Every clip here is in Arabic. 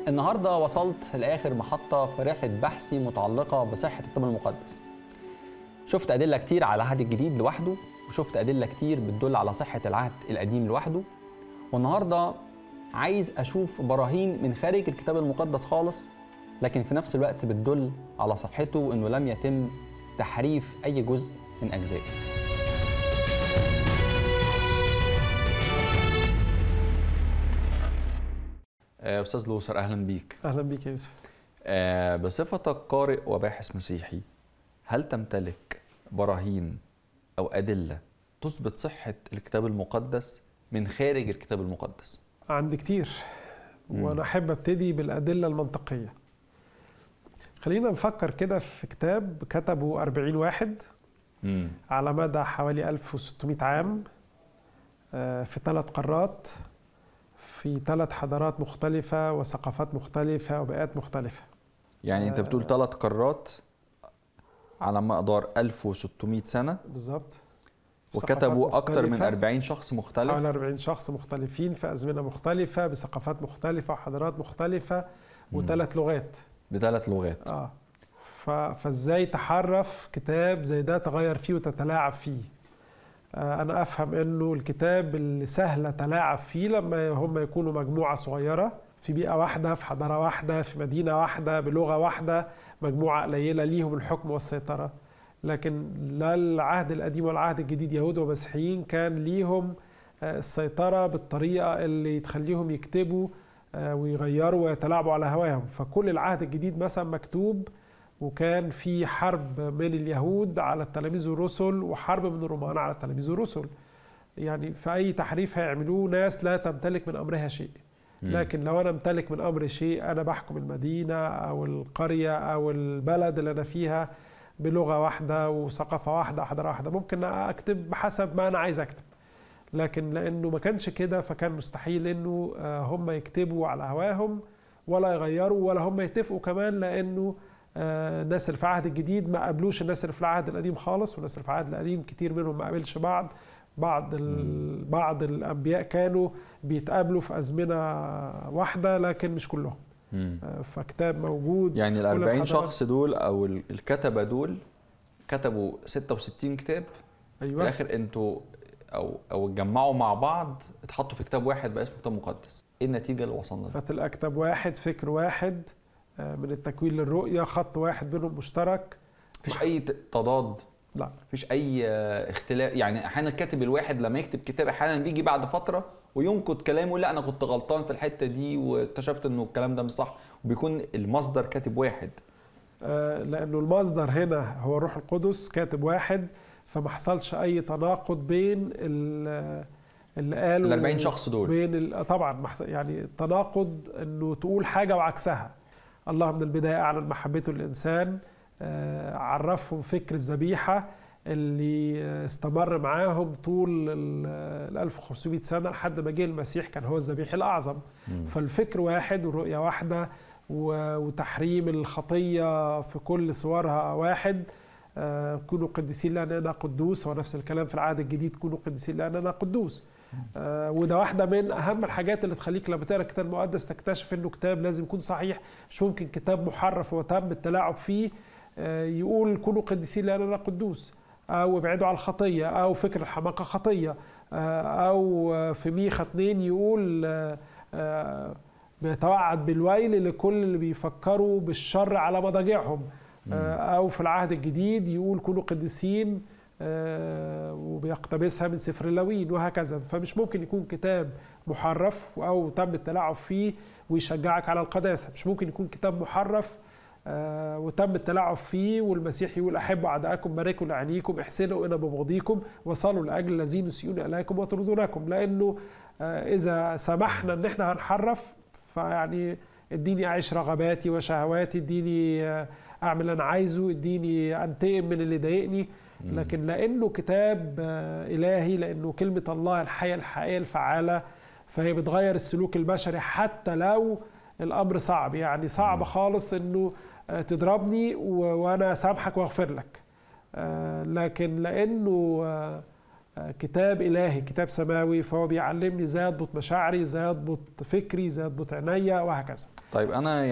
النهارده وصلت لآخر محطة في رحلة بحثي متعلقة بصحة الكتاب المقدس. شفت أدلة كتير على العهد الجديد لوحده، وشفت أدلة كتير بتدل على صحة العهد القديم لوحده، والنهارده عايز أشوف براهين من خارج الكتاب المقدس خالص، لكن في نفس الوقت بتدل على صحته وإنه لم يتم تحريف أي جزء من أجزائه. أستاذ لوثر، أهلا بيك. أهلا بيك يا يوسف. بصفتك قارئ وباحث مسيحي، هل تمتلك براهين أو أدلة تثبت صحة الكتاب المقدس من خارج الكتاب المقدس؟ عندي كتير، وأنا أحب أبتدي بالأدلة المنطقية. خلينا نفكر كده في كتاب كتبه 40 واحد على مدى حوالي 1600 عام، في 3 قارات، في 3 حضارات مختلفة وثقافات مختلفة وبيئات مختلفة. يعني أنت بتقول 3 قارات على مقدار 1600 سنة بالظبط، وكتبوا أكتر من 40 شخص مختلف، حوالي 40 شخص مختلفين في أزمنة مختلفة بثقافات مختلفة وحضارات مختلفة و3 لغات. ب3 لغات. فازاي تحرف كتاب زي ده تغير فيه وتتلاعب فيه؟ أنا أفهم إنه الكتاب اللي سهل تلاعب فيه لما هم يكونوا مجموعة صغيرة في بيئة واحدة، في حضارة واحدة، في مدينة واحدة، بلغة واحدة، مجموعة قليلة ليهم الحكم والسيطرة. لكن لا العهد القديم ولا العهد الجديد، يهود ومسيحيين، كان ليهم السيطرة بالطريقة اللي تخليهم يكتبوا ويغيروا ويتلاعبوا على هواهم. فكل العهد الجديد مثلا مكتوب، وكان في حرب من اليهود على التلاميذ والرسل وحرب من الرومان على التلاميذ والرسل. يعني في أي تحريف هيعملوه ناس لا تمتلك من أمرها شيء. لكن لو أنا امتلك من أمر شيء، أنا بحكم المدينة أو القرية أو البلد اللي أنا فيها بلغة واحدة وثقافة واحدة وحضارة واحدة، ممكن أكتب بحسب ما أنا عايز أكتب. لكن لأنه ما كانش كده، فكان مستحيل إنه هم يكتبوا على هواهم ولا يغيروا ولا هم يتفقوا كمان، لأنه الناس اللي في العهد الجديد ما قابلوش الناس اللي في العهد القديم خالص، والناس اللي في العهد القديم كتير منهم ما قابلش بعض الأنبياء كانوا بيتقابلوا في أزمنة واحدة، لكن مش كلهم. فكتاب موجود. يعني ال40 شخص دول أو الكتبة دول كتبوا 66 كتاب. أيوة. في الآخر أنتوا أو اتجمعوا مع بعض، اتحطوا في كتاب واحد بقى اسمه كتاب مقدس. إيه النتيجة اللي وصلنا لها؟ هتلاقي كتاب واحد، فكر واحد، من التكوين للرؤية، خط واحد بينهم مشترك. مفيش أي تضاد؟ لا، مفيش أي اختلاف. يعني أحيانا الكاتب الواحد لما يكتب كتاب أحيانا بيجي بعد فترة وينقد كلامه، لا أنا كنت غلطان في الحتة دي واكتشفت إنه الكلام ده مش صح، وبيكون المصدر كاتب واحد. لأنه المصدر هنا هو الروح القدس، كاتب واحد، فما حصلش أي تناقض بين اللي قالوا ال40 شخص دول. طبعا يعني تناقض إنه تقول حاجة وعكسها. الله من البداية أعلن محبته للإنسان، عرفهم فكر الذبيحة اللي استمر معاهم طول ال 1500 سنة لحد ما جه المسيح كان هو الذبيح الأعظم. فالفكر واحد والرؤية واحدة، وتحريم الخطية في كل صورها واحد. كونوا قديسين لأن أنا قدوس، هو نفس الكلام في العهد الجديد، كونوا قديسين لأن أنا قدوس. وده واحدة من أهم الحاجات اللي تخليك لما تقرأ الكتاب المقدس تكتشف إنه كتاب لازم يكون صحيح. مش ممكن كتاب محرف وتم التلاعب فيه يقول كونوا قديسين لأن أنا قدوس، أو ابعدوا عن الخطية، أو فكر الحماقة خطية، أو في ميخا 2 يقول بيتوعد بالويل لكل اللي بيفكروا بالشر على مضاجعهم. أو في العهد الجديد يقول كونوا قديسين وبيقتبسها من سفر اللاويين وهكذا. فمش ممكن يكون كتاب محرف أو تم التلاعب فيه ويشجعك على القداسة. مش ممكن يكون كتاب محرف وتم التلاعب فيه والمسيح يقول أحبوا أعداءكم، باركوا لعينيكم، احسنوا إلى بغضيكم، وصلوا لأجل الذين يسيئون إليكم ويطردونكم. لأنه إذا سمحنا إن إحنا هنحرف، فيعني اديني أعيش رغباتي وشهواتي، اديني أعمل اللي أنا عايزه، اديني أنتقم من اللي ضايقني. لكن لأنه كتاب إلهي، لأنه كلمة الله الحية الحقيقية الفعالة، فهي بتغير السلوك البشري حتى لو الأمر صعب. يعني صعب خالص إنه تضربني وأنا سامحك وأغفر لك، لكن لأنه كتاب إلهي، كتاب سماوي، فهو بيعلمني ازاي اضبط مشاعري، ازاي اضبط فكري، ازاي اضبط عينيا، وهكذا. طيب انا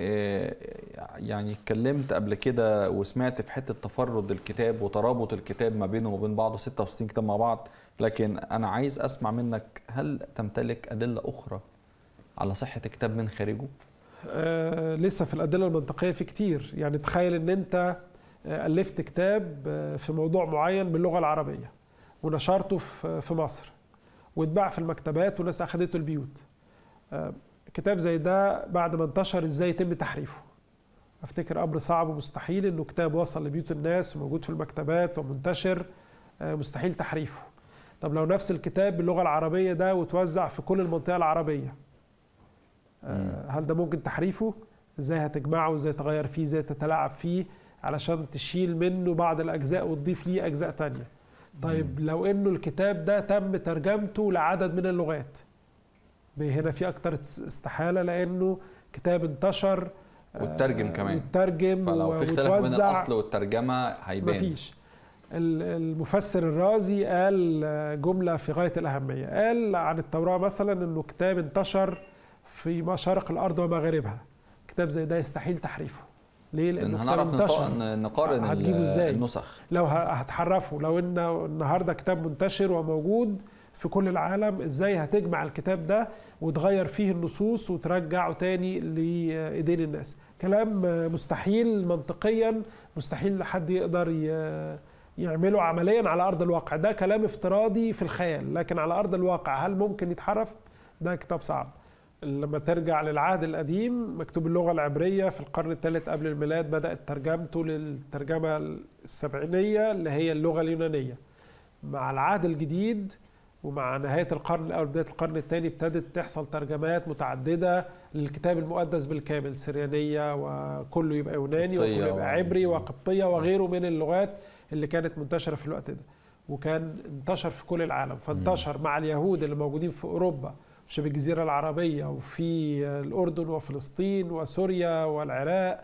يعني اتكلمت قبل كده وسمعت في حته تفرد الكتاب وترابط الكتاب ما بينه وبين بعضه، 66 كتاب مع بعض، لكن انا عايز اسمع منك، هل تمتلك ادله اخرى على صحه الكتاب من خارجه؟ لسه في الادله المنطقيه في كتير. يعني تخيل ان انت الفت كتاب في موضوع معين باللغه العربيه ونشرته في مصر واتباع في المكتبات والناس اخذته البيوت. كتاب زي ده بعد ما انتشر ازاي يتم تحريفه؟ افتكر امر صعب ومستحيل انه كتاب وصل لبيوت الناس وموجود في المكتبات ومنتشر، مستحيل تحريفه. طب لو نفس الكتاب باللغه العربيه ده وتوزع في كل المنطقه العربيه، هل ده ممكن تحريفه؟ ازاي هتجمعه، ازاي تغير فيه، ازاي تتلاعب فيه علشان تشيل منه بعض الاجزاء وتضيف ليه اجزاء تانية؟ طيب لو انه الكتاب ده تم ترجمته لعدد من اللغات، هنا في اكتر استحالة، لانه كتاب انتشر والترجم كمان، والترجم فلو في اختلاف بين الاصل والترجمة هيبان. مفيش. المفسر الرازي قال جملة في غاية الأهمية، قال عن التوراة مثلا انه كتاب انتشر في مشارق الارض ومغاربها. كتاب زي ده يستحيل تحريفه. ليه؟ لانه هنعرف نقارن هتجيبه ازاي النسخ لو هتحرفه؟ لو ان النهارده كتاب منتشر وموجود في كل العالم، ازاي هتجمع الكتاب ده وتغير فيه النصوص وترجعه تاني لايدين الناس؟ كلام مستحيل منطقيا، مستحيل لحد يقدر يعمله عمليا على ارض الواقع. ده كلام افتراضي في الخيال، لكن على ارض الواقع هل ممكن يتحرف؟ ده كتاب صعب. لما ترجع للعهد القديم مكتوب اللغة العبرية في القرن الثالث قبل الميلاد، بدأت ترجمته للترجمة السبعينية اللي هي اللغة اليونانية. مع العهد الجديد ومع نهاية القرن الأول بداية القرن الثاني ابتدت تحصل ترجمات متعددة للكتاب المقدس بالكامل، سريانية وكله يبقى يوناني وكله يبقى عبري وقبطية وغيره من اللغات اللي كانت منتشرة في الوقت ده، وكان انتشر في كل العالم. فانتشر مع اليهود اللي موجودين في أوروبا في شبه الجزيرة العربية وفي الأردن وفلسطين وسوريا والعراق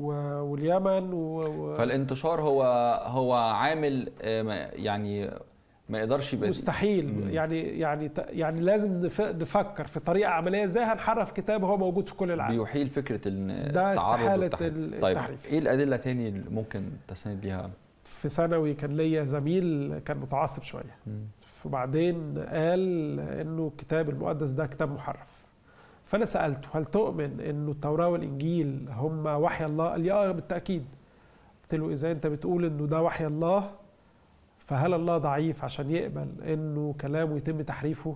واليمن فالانتشار هو عامل يعني ما يقدرش يبقى مستحيل. يعني لازم نفكر في طريقة عملية ازاي هنحرف كتاب هو موجود في كل العالم. بيحيل فكرة ده استحالة التحريف. طيب ايه الأدلة تاني اللي ممكن تستند ليها؟ في ثانوي كان ليا زميل كان متعصب شوية، وبعدين قال انه الكتاب المقدس ده كتاب محرف. فانا سالته هل تؤمن انه التوراه والانجيل هم وحي الله؟ قال لي بالتاكيد. قلت له اذا انت بتقول انه ده وحي الله، فهل الله ضعيف عشان يقبل انه كلامه يتم تحريفه؟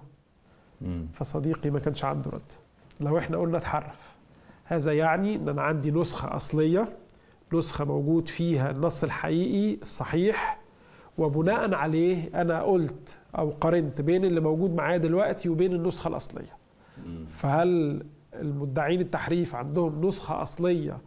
فصديقي ما كانش عنده رد. لو احنا قلنا اتحرف، هذا يعني ان انا عندي نسخه اصليه، نسخه موجود فيها النص الحقيقي الصحيح، وبناء عليه انا قلت او قارنت بين اللي موجود معايا دلوقتي وبين النسخه الاصليه. فهل المدعين التحريف عندهم نسخه اصليه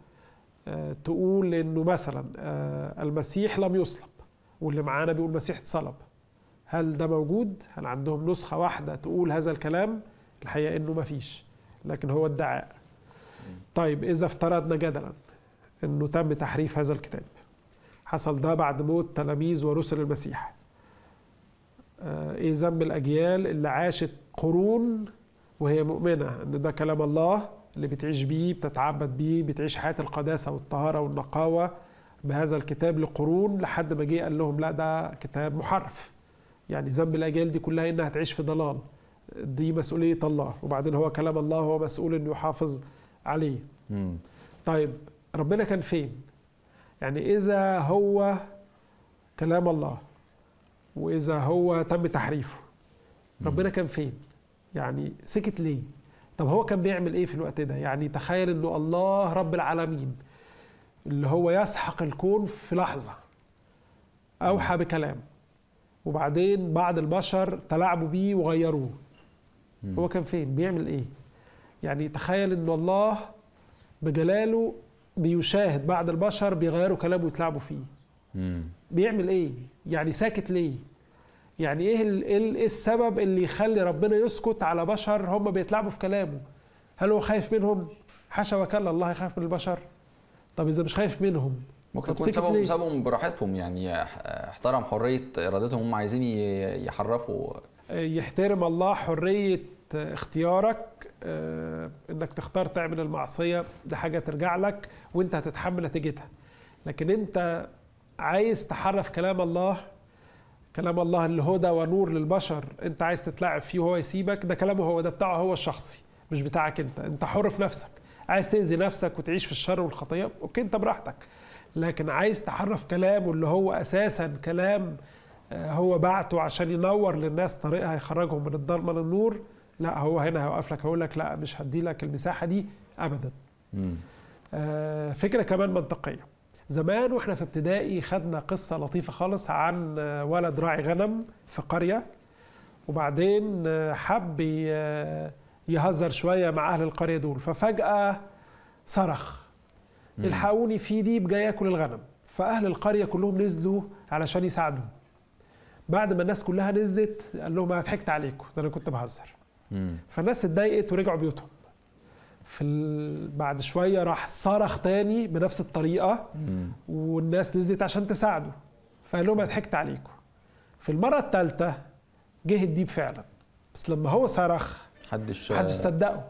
تقول انه مثلا المسيح لم يصلب واللي معانا بيقول المسيح اتصلب؟ هل ده موجود؟ هل عندهم نسخه واحده تقول هذا الكلام؟ الحقيقه انه ما فيش، لكن هو ادعاء. طيب اذا افترضنا جدلا انه تم تحريف هذا الكتاب، حصل ده بعد موت تلاميذ ورسل المسيح، ايه ذنب الاجيال اللي عاشت قرون وهي مؤمنه ان ده كلام الله اللي بتعيش بيه، بتتعبد بيه، بتعيش حياه القداسه والطهاره والنقاوه بهذا الكتاب لقرون، لحد ما جه قال لهم لا ده كتاب محرف؟ يعني ذنب الاجيال دي كلها انها تعيش في ضلال، دي مسؤوليه الله، وبعدين هو كلام الله هو مسؤول انه يحافظ عليه. طيب ربنا كان فين؟ يعني إذا هو كلام الله وإذا هو تم تحريفه، ربنا كان فين؟ يعني سكت ليه؟ طب هو كان بيعمل إيه في الوقت ده؟ يعني تخيل إنه الله رب العالمين اللي هو يسحق الكون في لحظة أوحى بكلام، وبعدين بعض البشر تلاعبوا بيه وغيروه. هو كان فين؟ بيعمل إيه؟ يعني تخيل إنه الله بجلاله بيشاهد بعض البشر بيغيروا كلامه ويتلعبوا فيه. بيعمل ايه؟ يعني ساكت ليه؟ يعني ايه السبب اللي يخلي ربنا يسكت على بشر هم بيتلعبوا في كلامه؟ هل هو خايف منهم؟ حاشا وكلا، الله يخاف من البشر. طب اذا مش خايف منهم ممكن يكون سببهم براحتهم، يعني احترم حريه ارادتهم، هم عايزين يحرفوا. يحترم الله حريه اختيارك، انك تختار تعمل المعصيه، دي حاجه ترجع لك وانت هتتحمل نتيجتها. لكن انت عايز تحرف كلام الله، كلام الله اللي هدى ونور للبشر، انت عايز تتلاعب فيه وهو يسيبك، ده كلامه هو، ده بتاعه هو الشخصي مش بتاعك انت حر في نفسك. عايز تأذي نفسك وتعيش في الشر والخطيه، اوكي انت براحتك. لكن عايز تحرف كلامه اللي هو اساسا كلام هو بعته عشان ينور للناس طريقها، يخرجهم من الضلمه للنور، لا هو هنا هيوقف لك، هيقول لك لا مش هدي لك المساحه دي ابدا. فكره كمان منطقيه. زمان واحنا في ابتدائي خدنا قصه لطيفه خالص عن ولد راعي غنم في قريه، وبعدين حب يهزر شويه مع اهل القريه دول، ففجاه صرخ الحقوني في ديب جاي ياكل الغنم. فاهل القريه كلهم نزلوا علشان يساعدوه. بعد ما الناس كلها نزلت قال لهم انا ضحكت عليكم، ده انا كنت بهزر. فالناس اتضايقت ورجعوا بيوتهم. بعد شويه راح صرخ تاني بنفس الطريقه، والناس نزلت عشان تساعده، فقال لهم انا ضحكت عليكم. في المره الثالثه جه الديب فعلا، بس لما هو صرخ محدش صدقه،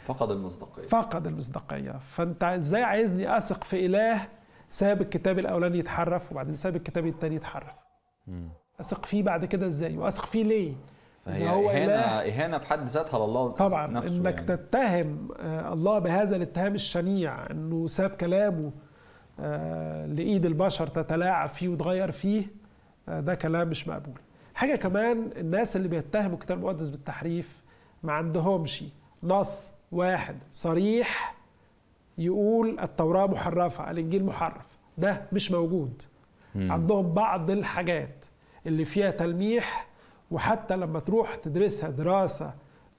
فقد المصداقيه. فانت ازاي عايزني اثق في اله ساب الكتاب الاولاني يتحرف وبعدين ساب الكتاب الثاني يتحرف؟ اثق فيه بعد كده ازاي؟ واثق فيه ليه؟ فهي إهانة في حد ذاتها لله طبعا نفسه. انك يعني تتهم الله بهذا الاتهام الشنيع، انه ساب كلامه لايد البشر تتلاعب فيه وتغير فيه، ده كلام مش مقبول. حاجه كمان، الناس اللي بيتهموا الكتاب المقدس بالتحريف ما عندهمش نص واحد صريح يقول التوراة محرفة، الإنجيل محرف، ده مش موجود. عندهم بعض الحاجات اللي فيها تلميح، وحتى لما تروح تدرسها دراسة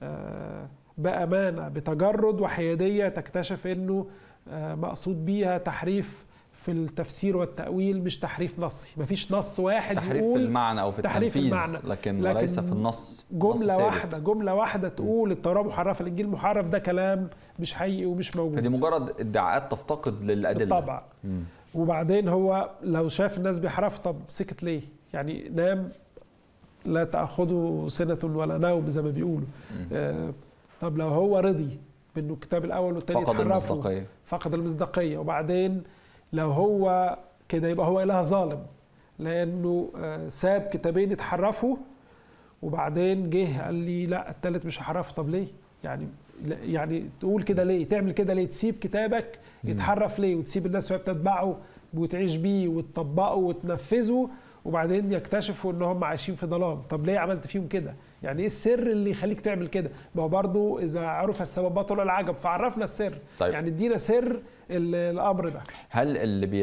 بأمانة بتجرد وحيادية تكتشف إنه مقصود بيها تحريف في التفسير والتأويل، مش تحريف نصي. مفيش نص واحد تحريف يقول في المعنى أو في التنفيذ، لكن وليس في النص. جملة واحدة تقول التوراة محرفة الإنجيل محرف، ده كلام مش حقيقي ومش موجود. فدي مجرد ادعاءات تفتقد للأدلة طبعا. وبعدين هو لو شاف الناس بيحرفوا، طب سكت ليه؟ يعني نام لا تأخذه سنة ولا نوم زي ما بيقولوا. طب لو هو رضي بأنه الكتاب الأول والثاني يتحرفوا، فقد المصداقية. وبعدين لو هو كده يبقى هو إله ظالم، لأنه ساب كتابين يتحرفوا وبعدين جه قال لي لا الثالث مش هحرفه. طب ليه؟ يعني تقول كده ليه؟ تعمل كده ليه؟ تسيب كتابك يتحرف ليه؟ وتسيب الناس وهي بتتبعه وتعيش بيه وتطبقه وتنفذه، وبعدين يكتشفوا ان هم عايشين في ظلام. طب ليه عملت فيهم كده؟ يعني ايه السر اللي يخليك تعمل كده؟ ما هو برضو اذا عرف السبب بطل العجب، فعرفنا السر. طيب. يعني ادينا سر الامر ده. هل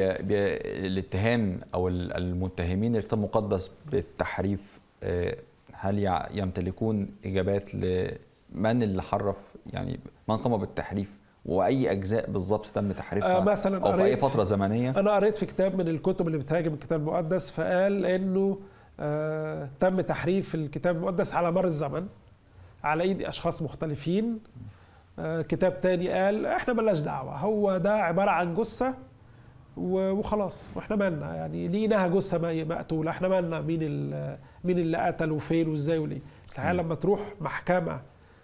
الاتهام او المتهمين الكتاب المقدس بالتحريف هل يمتلكون اجابات لمن اللي حرف، يعني من قام بالتحريف واي اجزاء بالظبط تم تحريفها مثلا او في اي فتره زمنيه؟ انا قريت في كتاب من الكتب اللي بتهاجم الكتاب المقدس، فقال انه تم تحريف الكتاب المقدس على مر الزمن على ايد اشخاص مختلفين. كتاب تاني قال احنا مالناش دعوه، هو ده عباره عن جثه وخلاص، واحنا مالنا، يعني ليناها جثه مقتوله، احنا مالنا مين اللي قتل وفين وازاي وليه. بس الحقيقه لما تروح محكمه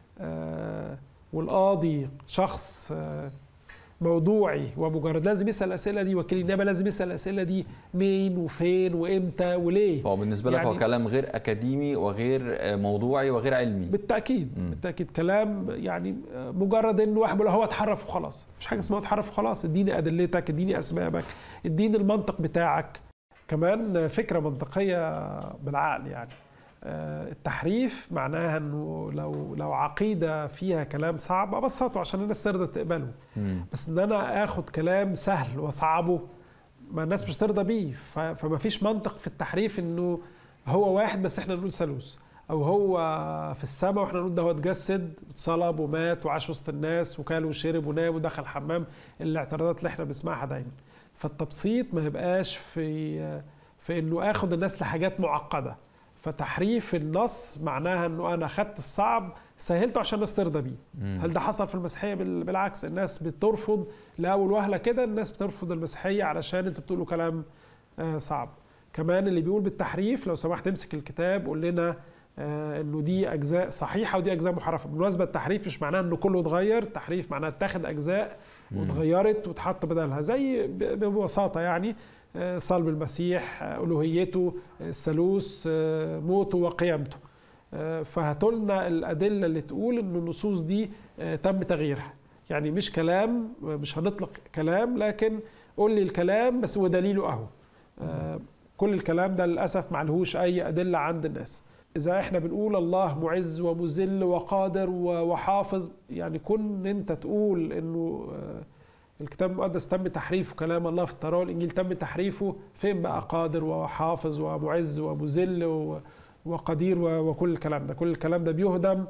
والقاضي شخص موضوعي ومجرد لازم يسأل الأسئلة دي، وكيل النيابة لازم يسأل الأسئلة دي مين وفين وإمتى وليه. فهو بالنسبة لك هو كلام غير أكاديمي وغير موضوعي وغير علمي. بالتأكيد. بالتأكيد كلام يعني مجرد إنه واحد بيقول هو اتحرف وخلاص. مفيش حاجة اسمها اتحرف وخلاص. اديني أدلتك، اديني أسبابك، اديني المنطق بتاعك. كمان فكرة منطقية بالعقل. يعني التحريف معناها انه لو عقيده فيها كلام صعب ابسطه عشان الناس ترضى تقبله. بس ان انا اخد كلام سهل واصعبه، ما الناس مش ترضى بيه. فما فيش منطق في التحريف انه هو واحد بس احنا نقول ثالوث، او هو في السماء واحنا نقول ده هو اتجسد اتصلب ومات وعاش وسط الناس وكل وشرب ونام ودخل الحمام، الاعتراضات اللي احنا بنسمعها دايما. فالتبسيط ما يبقاش في انه اخد الناس لحاجات معقده، فتحريف النص معناها انه انا خدت الصعب سهلته عشان الناس ترضى بيه. هل ده حصل في المسيحيه؟ بالعكس، الناس بترفض لاول وهله كده، الناس بترفض المسيحيه علشان انتوا بتقولوا كلام صعب. كمان اللي بيقول بالتحريف لو سمحت امسك الكتاب قول لنا انه دي اجزاء صحيحه ودي اجزاء محرفه. بالمناسبه التحريف مش معناه انه كله اتغير، التحريف معناه اتاخد اجزاء واتغيرت واتحط بدلها، زي ببساطه يعني صلب المسيح، الوهيته، الثالوث، موته وقيامته. فهاتوا لنا الادله اللي تقول ان النصوص دي تم تغييرها. يعني مش كلام، مش هنطلق كلام، لكن قول لي الكلام بس ودليله اهو. كل الكلام ده للاسف معلهوش اي ادله عند الناس. إذا إحنا بنقول الله معز ومذل وقادر وحافظ، يعني كون أنت تقول إنه الكتاب المقدس تم تحريفه، كلام الله في التوراة والإنجيل تم تحريفه، فين بقى قادر وحافظ ومعز ومذل وقدير وكل الكلام ده؟ كل الكلام ده بيهدم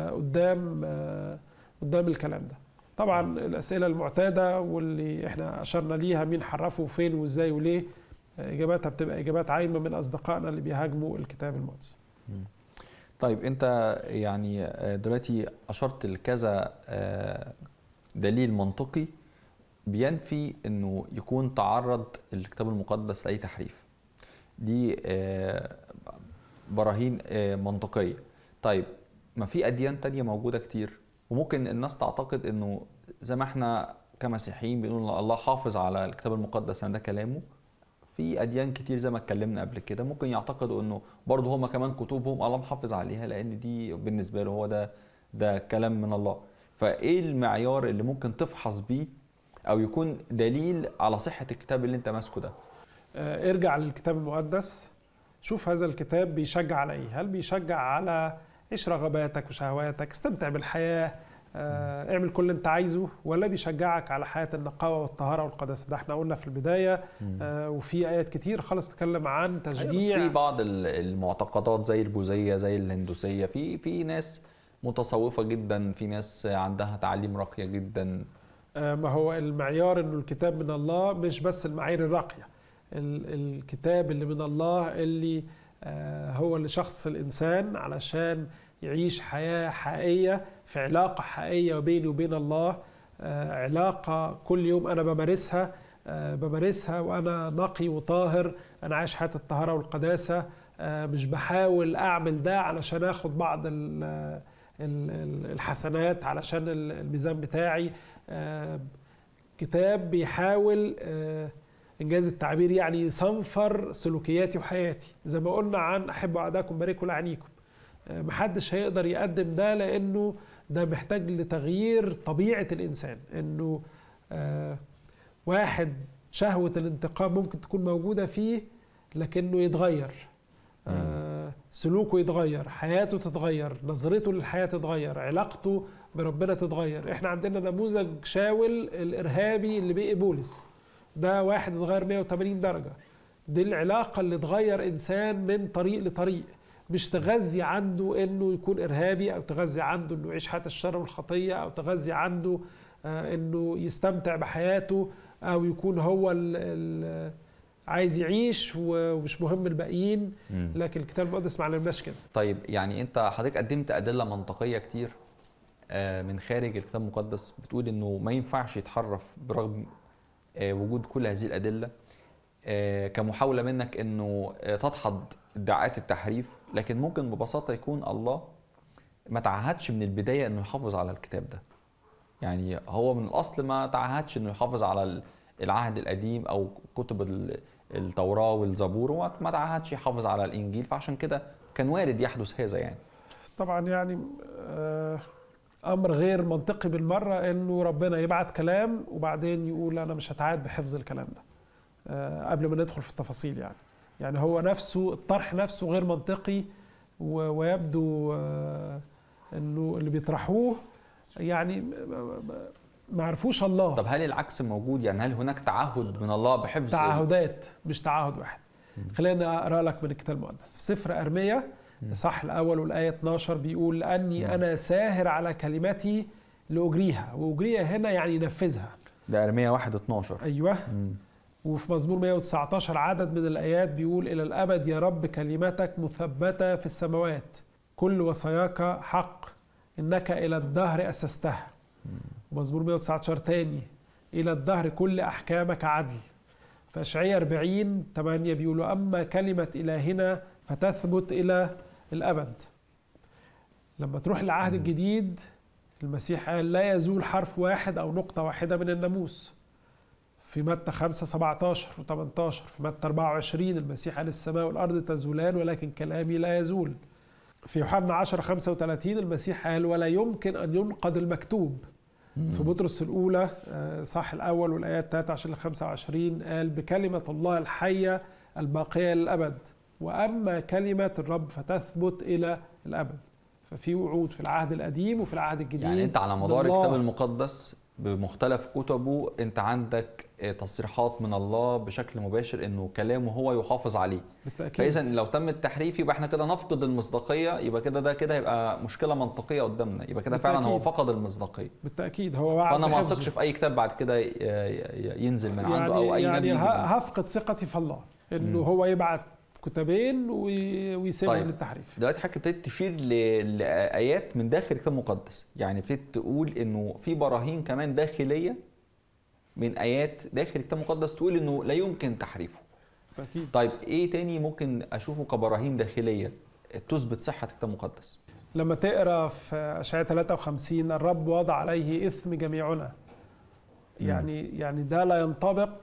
قدام الكلام ده. طبعا الأسئلة المعتادة واللي إحنا أشرنا ليها، مين حرفه وفين وإزاي وليه، إجاباتها بتبقى إجابات عايمة من أصدقائنا اللي بيهاجموا الكتاب المقدس. طيب انت يعني دلوقتي اشرت لكذا دليل منطقي بينفي انه يكون تعرض الكتاب المقدس لاي تحريف. دي براهين منطقيه. طيب ما في اديان تانية موجوده كتير، وممكن الناس تعتقد انه زي ما احنا كمسيحيين بنقول الله حافظ على الكتاب المقدس ان ده كلامه، في اديان كتير زي ما اتكلمنا قبل كده ممكن يعتقدوا انه برضه هما كمان كتبهم الله محافظ عليها لان دي بالنسبه له هو ده كلام من الله. فايه المعيار اللي ممكن تفحص بيه او يكون دليل على صحه الكتاب اللي انت ماسكه ده؟ ارجع للكتاب المقدس، شوف هذا الكتاب بيشجع على ايه. هل بيشجع على عيش رغباتك وشهواتك، استمتع بالحياه، اعمل كل اللي انت عايزه، ولا بيشجعك على حياة النقاوة والطهارة والقداسة؟ ده احنا قلنا في البداية. وفي آيات كتير خالص تتكلم عن تشجيع. في بعض المعتقدات زي البوذية زي الهندوسية، في ناس متصوفة جدا، في ناس عندها تعاليم راقية جدا. ما هو المعيار انه الكتاب من الله مش بس المعايير الراقية، الكتاب اللي من الله اللي هو لشخص الإنسان علشان يعيش حياة حقيقية في علاقة حقيقية بيني وبين الله، علاقة كل يوم أنا بمارسها وأنا نقي وطاهر، أنا عايش حياة الطهارة والقداسة، مش بحاول أعمل ده علشان أخد بعض الحسنات علشان الميزان بتاعي. كتاب بيحاول إنجاز التعبير يعني يصنفر سلوكياتي وحياتي، زي ما قلنا عن أحبوا أعداءكم باركوا لعنيكم. محدش هيقدر يقدم ده لأنه ده محتاج لتغيير طبيعة الإنسان. إنه واحد شهوة الانتقام ممكن تكون موجودة فيه لكنه يتغير، سلوكه يتغير، حياته تتغير، نظرته للحياة تتغير، علاقته بربنا تتغير. احنا عندنا نموذج شاول الإرهابي اللي بقي بولس، ده واحد اتغير 180 درجة. دي العلاقة اللي تغير إنسان من طريق لطريق، مش تغذي عنده انه يكون ارهابي، او تغذي عنده انه يعيش حياة الشر والخطية، او تغذي عنده انه يستمتع بحياته، او يكون هو عايز يعيش ومش مهم الباقيين. لكن الكتاب المقدس ما علمناش كده. طيب يعني انت حضرتك قدمت ادله منطقيه كتير من خارج الكتاب المقدس بتقول انه ما ينفعش يتحرف برغم وجود كل هذه الادله، كمحاولة منك انه تدحض ادعاءات التحريف. لكن ممكن ببساطة يكون الله ما تعهدش من البداية انه يحافظ على الكتاب ده، يعني هو من الاصل ما تعهدش انه يحافظ على العهد القديم او كتب التوراة والزبور، وما تعهدش يحافظ على الانجيل، فعشان كده كان وارد يحدث هذا. يعني طبعا يعني امر غير منطقي بالمرة انه ربنا يبعت كلام وبعدين يقول انا مش هتعهد بحفظ الكلام ده قبل ما ندخل في التفاصيل. يعني هو نفسه الطرح نفسه غير منطقي، ويبدو انه اللي بيطرحوه يعني ما عرفوش الله. طب هل العكس موجود؟ يعني هل هناك تعهد من الله بحفظ؟ تعهدات مش تعهد واحد. خلينا اقرا لك من الكتاب المقدس في سفر ارميا صح الاول والايه 12 بيقول لاني انا ساهر على كلمتي لاجريها، واجريها هنا يعني ينفذها. ده ارميا 1:12. ايوه. وفي مزمور 119 عدد من الآيات بيقول إلى الأبد يا رب كلمتك مثبتة في السماوات، كل وصاياك حق، إنك إلى الدهر أسستها. ومزمور 119 تاني إلى الدهر كل أحكامك عدل. في أشعياء 40:8 بيقولوا أما كلمة إلهنا فتثبت إلى الأبد. لما تروح العهد الجديد المسيح قال لا يزول حرف واحد أو نقطة واحدة من الناموس. في متى 5:17 و18. في متى 24 المسيح قال السماء والأرض تزولان ولكن كلامي لا يزول. في يوحنا 10:35 المسيح قال ولا يمكن أن ينقض المكتوب. في بطرس الأولى صح الأول والآيات 23-25 قال بكلمة الله الحية الباقية للأبد، وأما كلمة الرب فتثبت إلى الأبد. ففي وعود في العهد القديم وفي العهد الجديد. يعني أنت على مدار الكتاب المقدس بمختلف كتبه أنت عندك تصريحات من الله بشكل مباشر إنه كلامه هو يحافظ عليه. بالتأكيد. فإذا لو تم التحريف يبقى احنا كده نفقد المصداقية، يبقى كده يبقى مشكلة منطقية قدامنا، يبقى كده فعلا هو فقد المصداقية. بالتأكيد هو وعد. فأنا ما أثقش في أي كتاب بعد كده ينزل من عنده أو أي نبي. هفقد ثقتي في الله إنه هو يبعت كتابين ويسيبهم للتحريف. دلوقتي حضرتك ابتديت تشير لآيات من داخل الكتاب المقدس، يعني ابتديت تقول إنه في براهين كمان داخلية من آيات داخل الكتاب المقدس تقول إنه لا يمكن تحريفه. أكيد. طيب إيه تاني ممكن أشوفه كبراهين داخلية تثبت صحة الكتاب المقدس؟ لما تقرأ في أشعياء 53 الرب وضع عليه إثم جميعنا. يعني ده لا ينطبق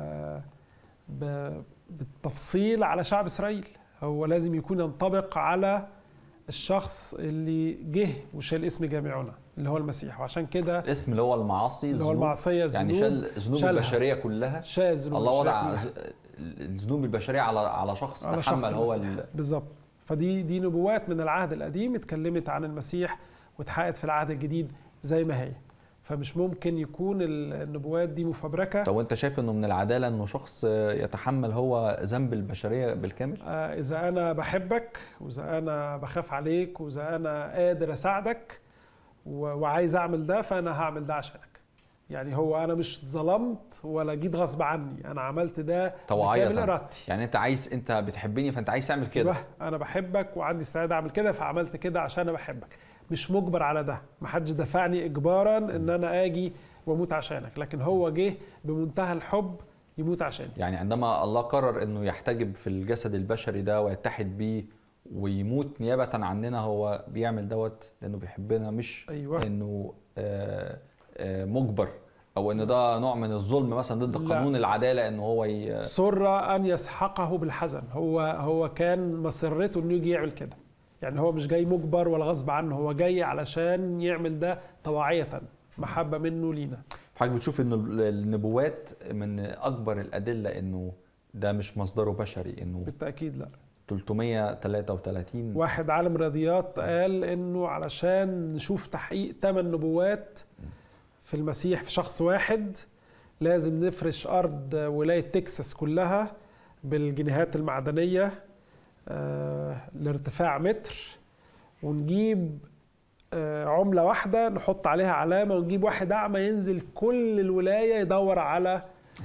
بالتفصيل على شعب إسرائيل، هو لازم يكون ينطبق على الشخص اللي جه وشال اسم جميعنا اللي هو المسيح. وعشان كده الإثم اللي هو المعاصي، اللي هو المعصية، يعني شال ذنوب البشرية كلها. شال ذنوب الله وضع الذنوب البشرية على شخص تحمل هو بالظبط. فدي نبوات من العهد القديم اتكلمت عن المسيح واتحققت في العهد الجديد زي ما هي. فمش ممكن يكون النبوات دي مفبركة. طب وانت شايف انه من العدالة انه شخص يتحمل هو ذنب البشرية بالكامل؟ اذا انا بحبك واذا انا بخاف عليك واذا انا قادر اساعدك وعايز اعمل ده فانا هعمل ده عشانك. يعني هو انا مش ظلمت ولا جيت غصب عني، انا عملت ده بكامل ارادتي. يعني انت بتحبني فانت عايز تعمل كده. انا بحبك وعندي استعداد اعمل كده فعملت كده عشان انا بحبك، مش مجبر على ده، محدش دفعني اجبارا ان انا اجي واموت عشانك، لكن هو جه بمنتهى الحب يموت عشاني. يعني عندما الله قرر انه يحتجب في الجسد البشري ده ويتحد بيه ويموت نيابة عننا، هو بيعمل دوت لانه بيحبنا، مش انه مجبر او ان ده نوع من الظلم مثلا ضد قانون العدالة انه هو سر ان يسحقه بالحزن. هو كان مسرته انه يجي يعمل كده، يعني هو مش جاي مجبر ولا غصب عنه، هو جاي علشان يعمل ده طواعية محبة منه لينا. حضرتك بتشوف ان النبوات من اكبر الادلة انه ده مش مصدره بشري؟ انه بالتأكيد لا. 333 واحد عالم رياضيات قال انه علشان نشوف تحقيق 8 نبوات في المسيح في شخص واحد لازم نفرش ارض ولاية تكساس كلها بالجنيهات المعدنية لارتفاع متر، ونجيب عملة واحدة نحط عليها علامة، ونجيب واحد أعمى ينزل كل الولاية يدور على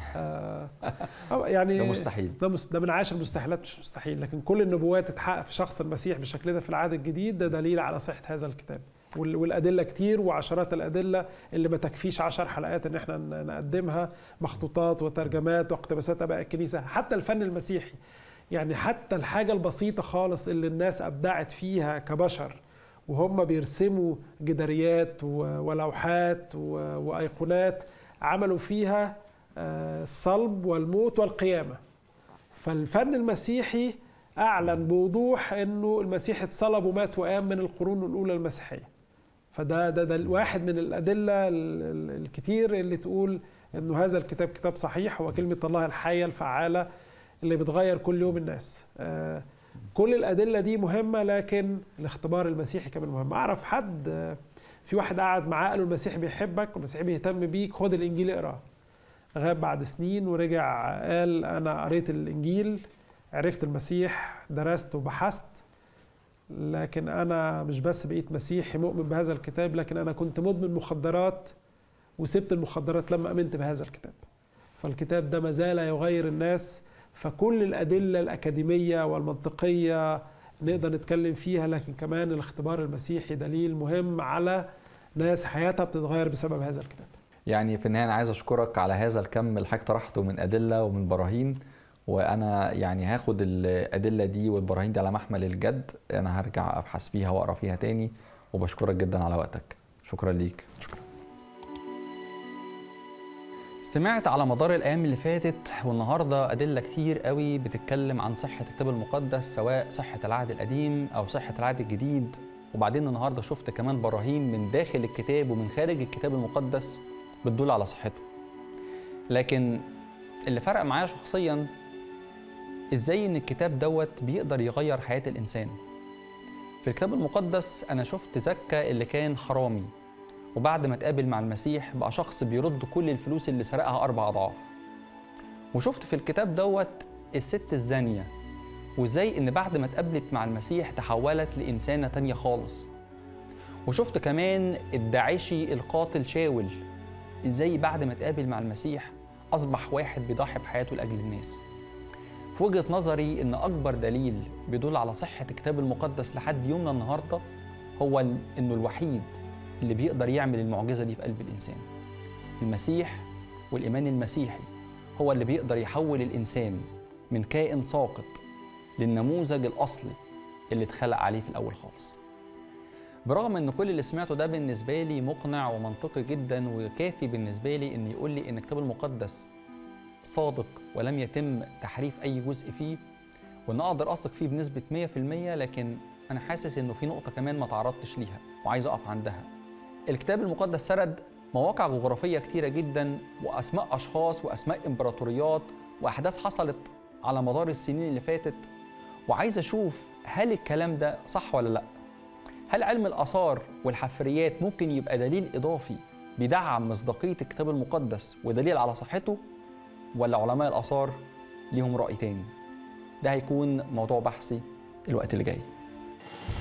يعني ده مستحيل. ده من عاشر المستحيلات، مش مستحيل، لكن كل النبوات تتحقق في شخص المسيح بالشكل ده في العهد الجديد. ده دليل على صحة هذا الكتاب، والأدلة كتير وعشرات الأدلة اللي ما تكفيش 10 حلقات إن احنا نقدمها، مخطوطات وترجمات واقتباسات آباء الكنيسة، حتى الفن المسيحي. يعني حتى الحاجة البسيطة خالص اللي الناس أبدعت فيها كبشر وهم بيرسموا جداريات ولوحات وأيقونات، عملوا فيها الصلب والموت والقيامة. فالفن المسيحي أعلن بوضوح أنه المسيح اتصلب ومات وقام من القرون الأولى المسيحية. فده واحد من الأدلة الكتير اللي تقول أنه هذا الكتاب كتاب صحيح، هو كلمة الله الحية الفعالة اللي بتغير كل يوم الناس. كل الأدلة دي مهمة، لكن الاختبار المسيحي كمان مهم. أعرف حد في واحد قعد معاه قال له المسيح بيحبك والمسيح بيهتم بيك، خد الإنجيل اقراه. غاب بعد سنين ورجع قال أنا قريت الإنجيل، عرفت المسيح، درست وبحثت، لكن أنا مش بس بقيت مسيحي مؤمن بهذا الكتاب، لكن أنا كنت مدمن مخدرات وسبت المخدرات لما أمنت بهذا الكتاب. فالكتاب ده ما زال يغير الناس. فكل الأدلة الأكاديمية والمنطقية نقدر نتكلم فيها، لكن كمان الاختبار المسيحي دليل مهم على ناس حياتها بتتغير بسبب هذا الكتاب. يعني في النهاية أنا عايز أشكرك على هذا الكم اللي حضرتك طرحته من أدلة ومن براهين، وأنا يعني هاخد الأدلة دي والبراهين دي على محمل الجد. أنا هرجع أبحث فيها وأقرأ فيها تاني، وبشكرك جدا على وقتك. شكرا ليك. شكرا. سمعت على مدار الأيام اللي فاتت والنهاردة أدلة كتير قوي بتتكلم عن صحة الكتاب المقدس، سواء صحة العهد القديم أو صحة العهد الجديد. وبعدين النهاردة شفت كمان براهين من داخل الكتاب ومن خارج الكتاب المقدس بتدل على صحته. لكن اللي فرق معايا شخصياً إزاي إن الكتاب دوت بيقدر يغير حياة الإنسان. في الكتاب المقدس أنا شفت زكا اللي كان حرامي، وبعد ما اتقابل مع المسيح بقى شخص بيرد كل الفلوس اللي سرقها 4 أضعاف. وشفت في الكتاب دوت الست الزانية، وازاي ان بعد ما اتقابلت مع المسيح تحولت لإنسانة تانية خالص. وشفت كمان الداعشي القاتل شاول، ازاي بعد ما اتقابل مع المسيح أصبح واحد بيضحي بحياته لأجل الناس. في وجهة نظري ان أكبر دليل بيدل على صحة الكتاب المقدس لحد يومنا النهاردة هو انه الوحيد اللي بيقدر يعمل المعجزة دي في قلب الإنسان. المسيح والإيمان المسيحي هو اللي بيقدر يحول الإنسان من كائن ساقط للنموذج الأصلي اللي اتخلق عليه في الأول خالص. برغم ان كل اللي سمعته ده بالنسبة لي مقنع ومنطقي جدا وكافي بالنسبة لي ان يقول لي ان الكتاب المقدس صادق ولم يتم تحريف أي جزء فيه، وان اقدر اثق فيه بنسبة 100%، لكن انا حاسس انه في نقطة كمان ما تعرضتش ليها وعايز اقف عندها. الكتاب المقدس سرد مواقع جغرافية كتيرة جدا، وأسماء أشخاص وأسماء إمبراطوريات وأحداث حصلت على مدار السنين اللي فاتت، وعايز أشوف هل الكلام ده صح ولا لأ؟ هل علم الآثار والحفريات ممكن يبقى دليل إضافي بيدعم مصداقية الكتاب المقدس ودليل على صحته، ولا علماء الآثار ليهم رأي تاني؟ ده هيكون موضوع بحثي الوقت اللي جاي.